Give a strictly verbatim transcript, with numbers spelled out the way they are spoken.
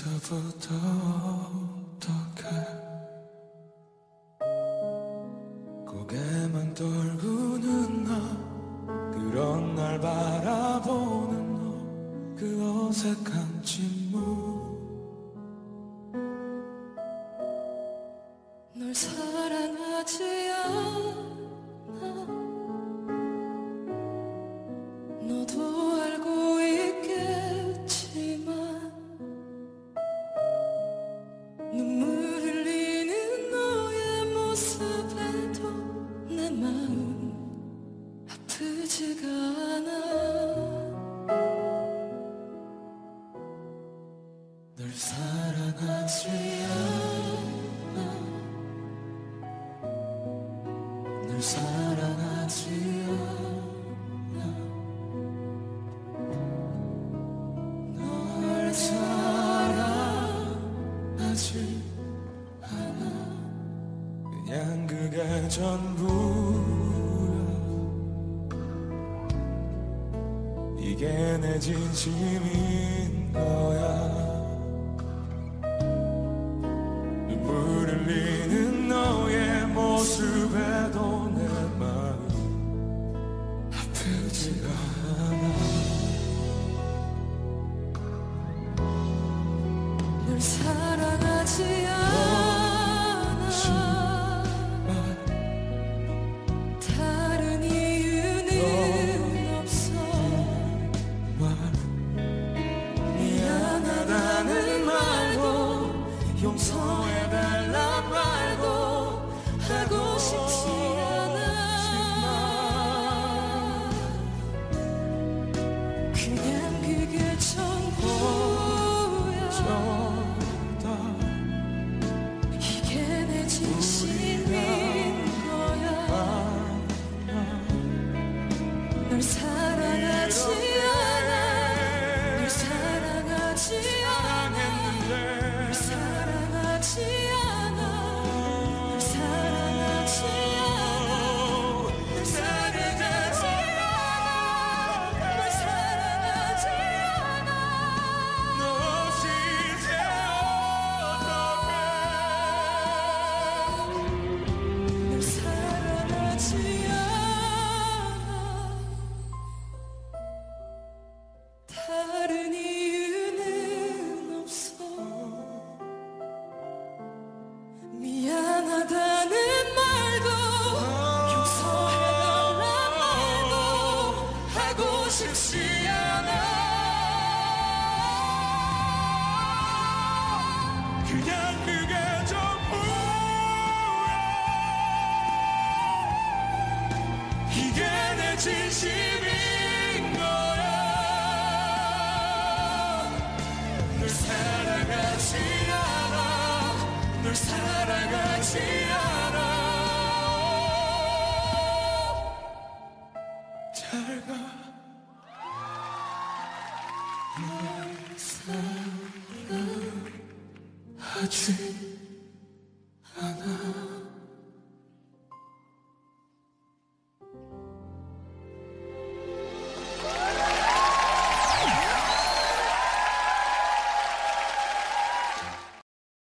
어디서부터 어떻게 고개만 떨구는 나, 그런 날 바라보는 너, 그 어색한 침묵. 널 사랑하지 않아. 너도 알고 있겠지만 눈물 흘리는 너의 모습에도 내 마음 아프지가 않아. 널 사랑하지 않아. 널 사랑하지 않아. 널 사랑하지 않아. 그냥 그게 전부야. 이게 내 진심인 거야. 눈물 흘리는 너의 모습에도 내 마음 아프지가 않아. 널 사랑하지 않아. 다른 이유는 없어. 미안하다는 말도 용서해달란 말도 하고 싶지 않아. 그냥 그게 전부야. 이게 내 진심인 거야. 널 사랑하지 않아. 널 사랑하지 않아. 널 사랑하지 않아. 널 사랑하지 않아. 널 사랑하지 않아. 널 사랑하지 않아. 너 없이 이제 어떡해. 널 사랑하지 않아. 다른 이유는 없어. 미안하다는 말도 용서해달란 말도 하고 싶지 않아. 그냥 그게 전부야. 이게 내 진심인 거야. 널 사랑하지 않아. 널 사랑하지 않아. 잘 가. 널 사랑하지